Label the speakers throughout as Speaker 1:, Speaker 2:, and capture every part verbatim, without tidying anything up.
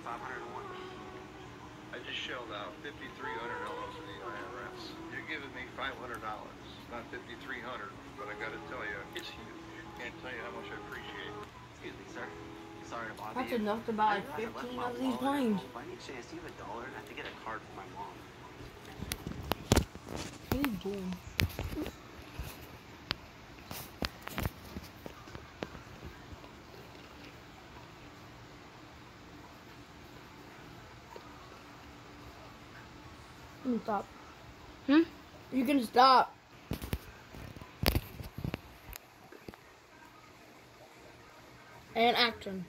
Speaker 1: five hundred one.
Speaker 2: I just shelled out fifty-three hundred dollars to the I R S. You're giving me five hundred dollars, not fifty-three hundred dollars, but I got to tell you, it's huge. Can't tell you how much I appreciate it.
Speaker 1: Excuse me, sir. Sorry to bother
Speaker 3: That's
Speaker 1: you.
Speaker 3: enough to buy like fifteen of these planes.
Speaker 1: By any chance, do you have a dollar? I have to get a card for my mom.
Speaker 3: What are you doing? You can stop.
Speaker 4: Hmm?
Speaker 3: You can stop. And action.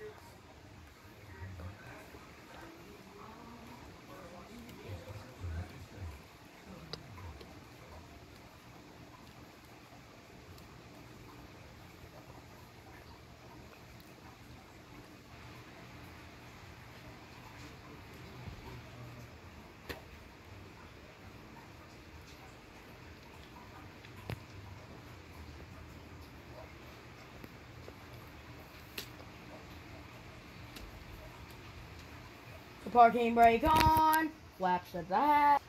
Speaker 3: The parking brake on. Flaps at that.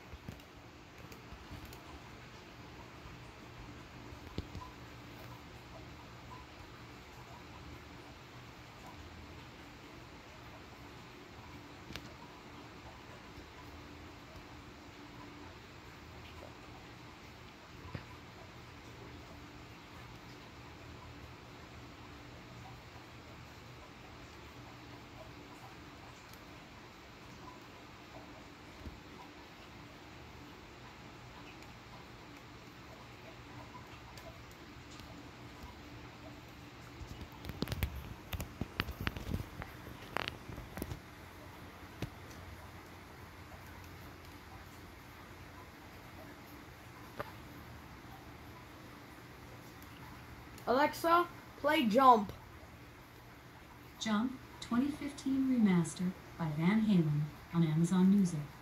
Speaker 3: Alexa, play Jump.
Speaker 5: Jump twenty fifteen Remastered by Van Halen on Amazon Music.